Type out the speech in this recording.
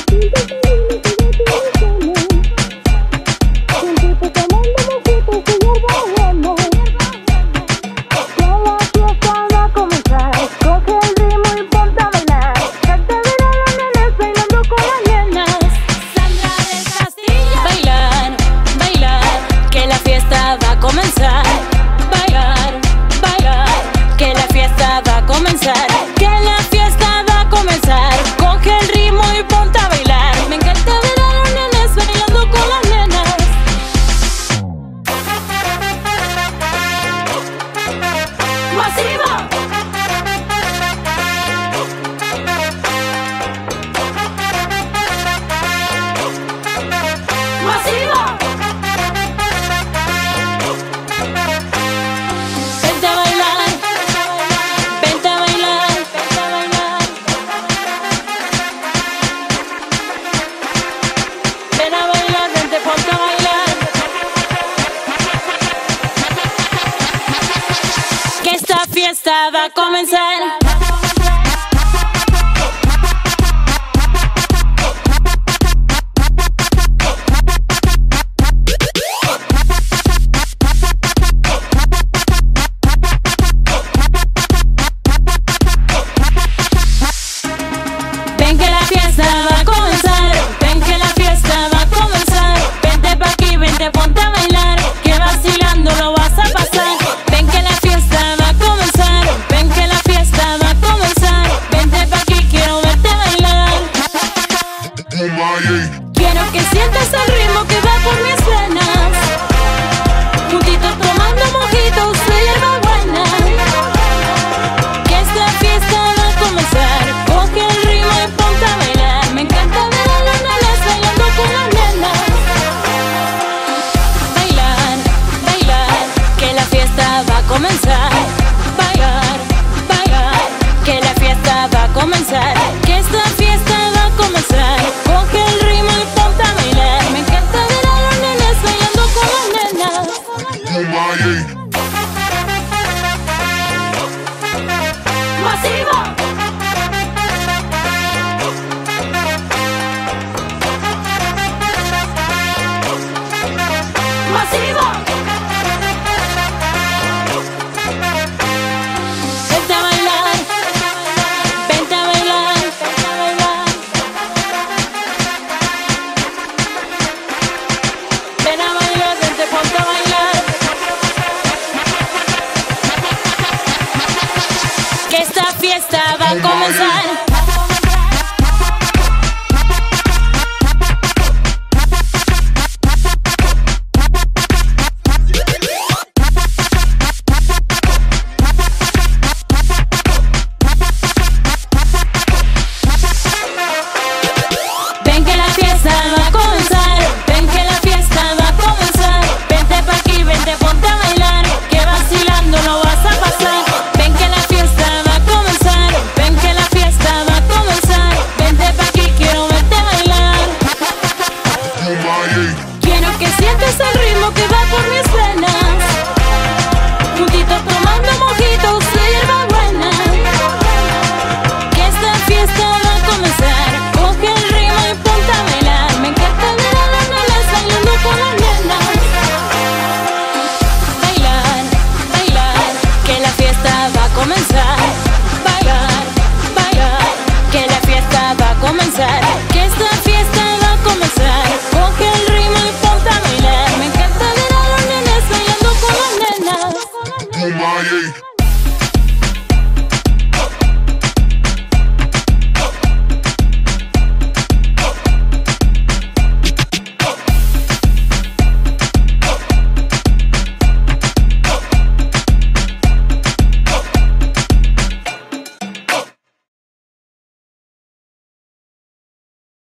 fiesta va a comenzar. Ven que la fiesta va a comenzar, ven que la fiesta va a comenzar. Vente pa' aquí, vente, ponte a bailar, que vacilando lo vas a pasar. Ven que la fiesta va a comenzar, ven que la fiesta va a comenzar. Vente pa' aquí, quiero verte bailar. Quiero que sientas el ritmo que va por mis venas, juntitos tomando mojitos de hierba buena. Que esta fiesta va a comenzar, coge el ritmo y ponte a bailar. Me encanta ver a las nenas bailando con las nenas. Bailar, bailar, que la fiesta va a comenzar. Bailar, bailar, que la fiesta va a comenzar. Que esta fiesta va a comenzar, coge el ritmo y ponte a bailar. Me encanta ver a las nenas bailando con las nenas. Masivo. Masivo. Vente a bailar, vente a bailar, vente a bailar. Ven a bailar, vente, ponte a bailar. Que esta fiesta va a comenzar. Ven que la fiesta va a comenzar, ven que la fiesta va a comenzar. Vente pa' aquí, vente, ponte a bailar, que vacilando lo vas a pasar. Ven que la fiesta va a comenzar, ven que la fiesta va a comenzar. Vente pa' aquí, quiero verte bailar. Quiero que sientas el ritmo que va por mis venas, juntitos tomando mojitos de hierba buena. Que esta fiesta va a comenzar, coge el ritmo y ponte a bailar. Me encanta ver a las nenas bailando con las nenas. Bailar, bailar, que la fiesta va a comenzar. Bailar, bailar, que la fiesta va a comenzar.